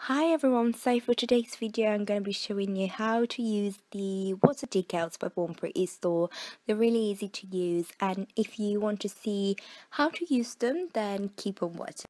Hi everyone, so for today's video I'm going to be showing you how to use the water decals by BornPrettyStore. They're really easy to use, and if you want to see how to use them then keep on watching.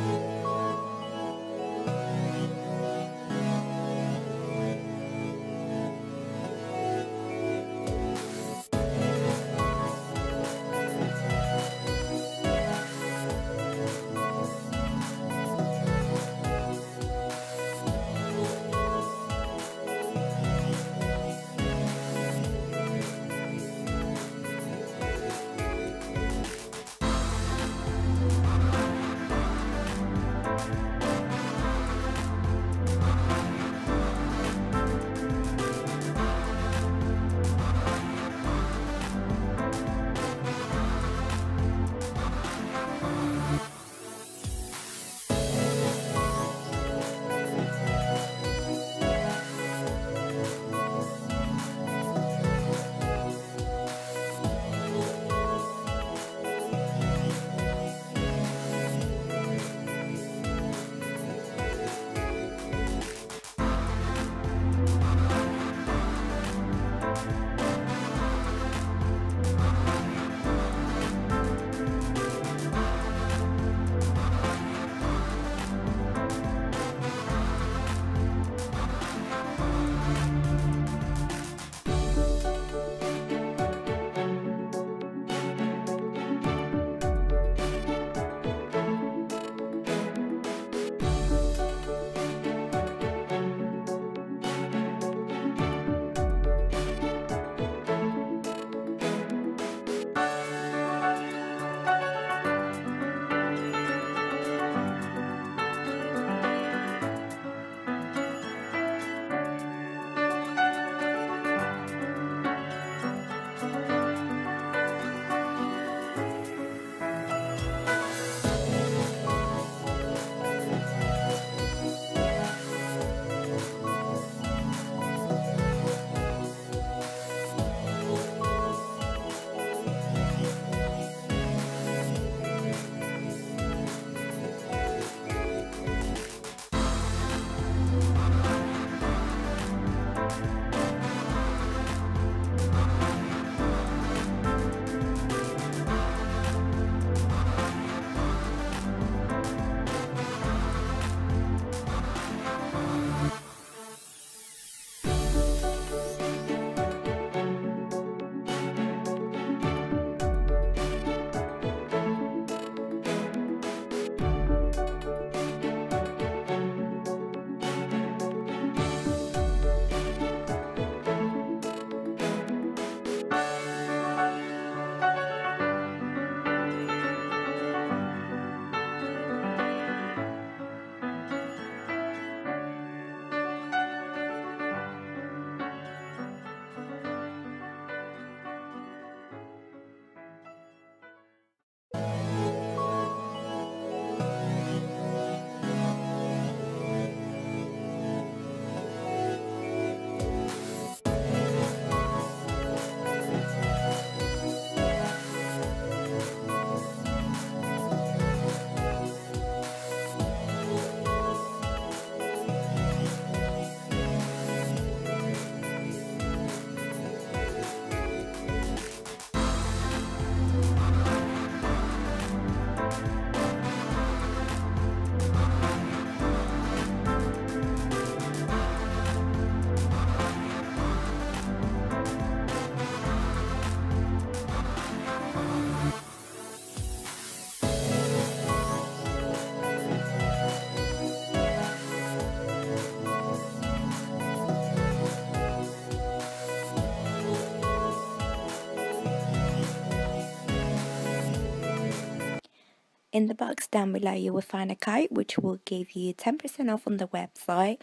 In the box down below you will find a code which will give you 10% off on the website.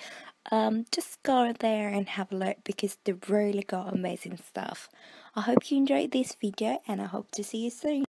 Just go there and have a look because they've really got amazing stuff. I hope you enjoyed this video and I hope to see you soon.